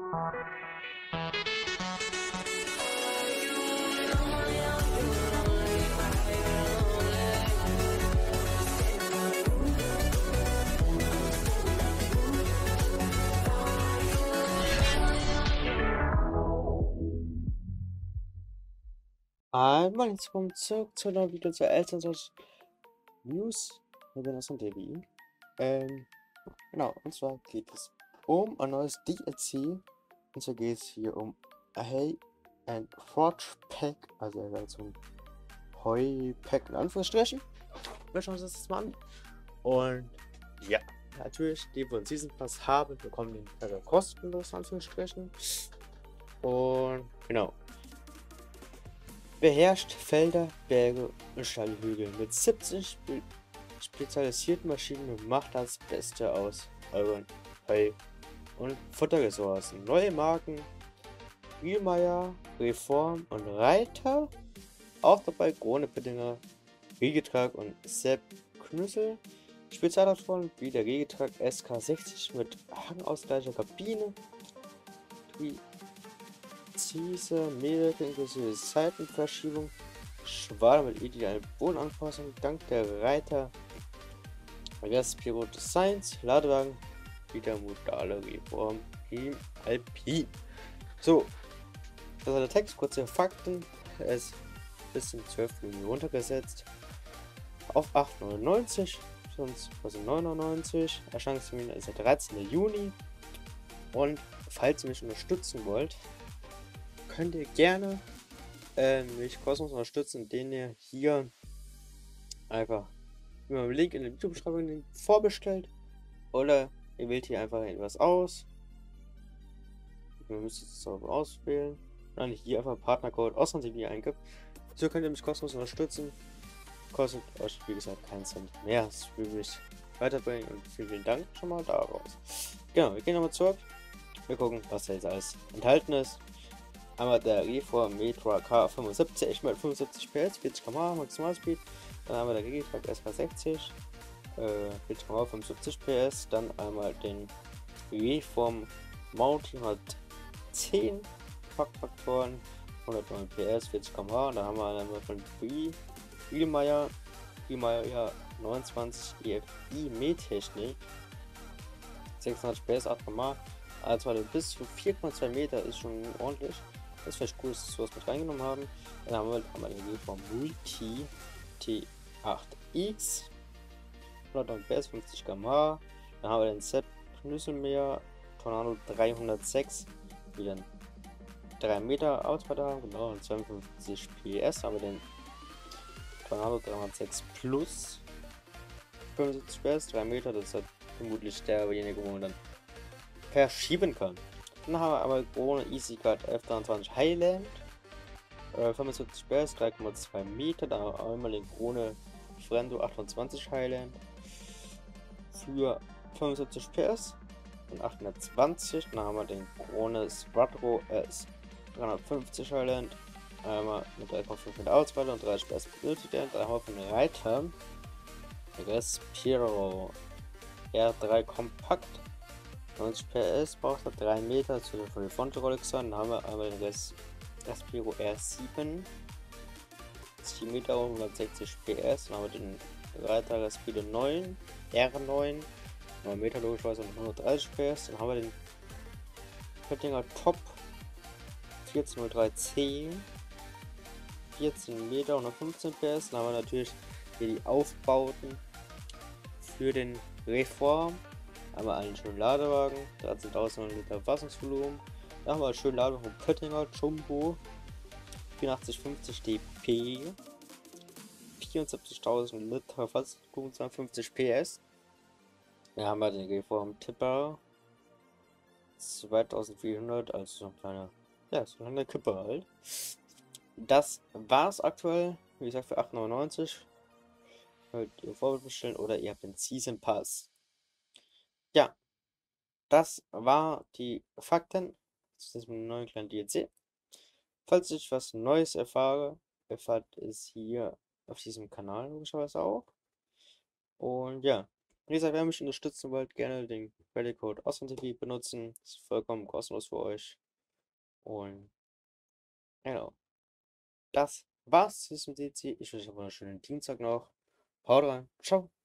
Einmal jetzt kommt zurück zu einer Video zur Elternzeit News. Wir bin aus dem DBI. Genau, und zwar geht es um ein neues DLC. Und zwar geht es hier um a Hay and Forge Pack, also so ein Heu-Pack in Anführungsstrichen. Wir schauen uns das mal an. Und ja, natürlich, die, die einen Season Pass haben, bekommen den kostenlos in Anführungsstrichen. Und genau. Beherrscht Felder, Berge und steile Hügel mit 70 spezialisierten Maschinen und macht das Beste aus euren Heu- und Futterressourcen. Neue Marken, Bielmeier, Reform und Reiter. Auch dabei Krone Pittinger, Riegetrag und Sepp Knüssel. Spezialtraktoren wie der Riegetrag SK60 mit hangausgleicher Kabine. Präzise Mehrwerke inklusive Seitenverschiebung, Schwader mit idealen Bodenanpassung, dank der Reiter, Respiro Designs, Ladewagen, wieder modale Reform im Alpin. So, das war der Text, kurze Fakten. Er ist bis zum 12. Juni runtergesetzt auf 8,99, sonst also 9,99. Erscheinungstermin ist der 13. Juni. Und falls ihr mich unterstützen wollt, könnt ihr gerne mich kostenlos unterstützen, indem ihr hier einfach über den Link in der Videobeschreibung vorbestellt, oder ihr wählt hier einfach etwas aus. Ihr müsst es auch auswählen, dann hier einfach Partnercode Auslandstv eingibt. So könnt ihr mich kostenlos unterstützen. Kostet euch wie gesagt keinen Cent mehr. Das würde mich weiterbringen und vielen Dank schon mal daraus. Genau, wir gehen nochmal zurück. Wir gucken, was da jetzt alles enthalten ist. Einmal der Reform Metra K75 mit 75 PS, 40 km/h Maximalspeed. Dann haben wir der Regitrack SK60, 40 km/h 75 PS. Dann einmal den Reform Mountain 110 Packfaktoren, 109 PS, 40 km/h. Dann haben wir einmal von Bielmeier 29 EFI Mähtechnik, 26 PS, 8 km/h. Also bis zu 4,2 Meter ist schon ordentlich. Das wäre cool, dass wir sowas mit reingenommen haben. Dann haben wir einmal den Reform Multi T8X, 109 PS, 50 km/h. Dann haben wir den Sepp Knüsselmeer Tornado 306, wieder 3 Meter Ausbreiter, genau, und 52 PS. Haben wir den Tornado 306 Plus, 75 PS, 3 Meter, das ist halt vermutlich derjenige, wo man dann verschieben kann. Dann haben wir aber ohne EasyGuard F23 Highland, 75 PS, 3,2 Meter. Dann haben wir einmal den Krone Frendo 28 Highland für 75 PS und 820. Dann haben wir den Krone Squadro S 350 Highland, einmal mit 3,5 Meter Auswahl und 30 PS benötigt. Dann haben wir von den Reiter Respiro R3 Kompakt, 90 PS, braucht er 3 Meter zu der Frontrolex. Dann haben wir einmal den Respiro R7, 7 Meter, 160 PS. Dann haben wir den Reiter Respiro 9, R9, 9 Meter logischerweise und 130 PS. Dann haben wir den Pöttinger Top 1403C, 14 Meter, 115 PS. Dann haben wir natürlich hier die Aufbauten für den Reform. Einmal einen schönen Ladewagen, 13.000 Liter Fassungsvolumen. Dann haben wir einen schönen Ladewagen von Pöttinger Jumbo, 8450 dp, 74.000 Liter Fassungsvolumen, 52 PS. Dann haben wir den Reform Tipper 2400, also so ein kleiner, ja, so eine Kippe halt. Das war's aktuell, wie gesagt, für 8,99. Könnt ihr vorbestellen oder ihr habt den Season Pass. Ja, das war die Fakten zu diesem neuen kleinen DLC. Falls ich was Neues erfahre, erfahrt es hier auf diesem Kanal logischerweise auch. Und ja, Wie gesagt, wenn ihr mich unterstützen wollt, gerne den Credit-Code AwesomeTV benutzen. Ist vollkommen kostenlos für euch. Und genau, das war's. Das ist mit DC. Ich wünsche euch einen wunderschönen Dienstag noch. Haut rein. Ciao.